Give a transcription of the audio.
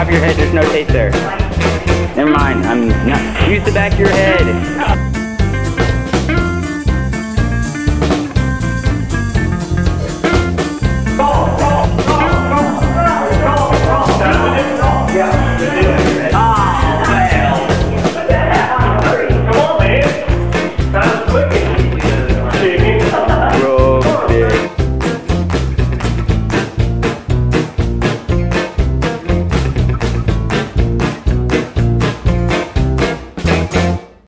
top of your head, there's no tape there. Never mind, I'm not. Use the back of your head. Come on, man. That was quick.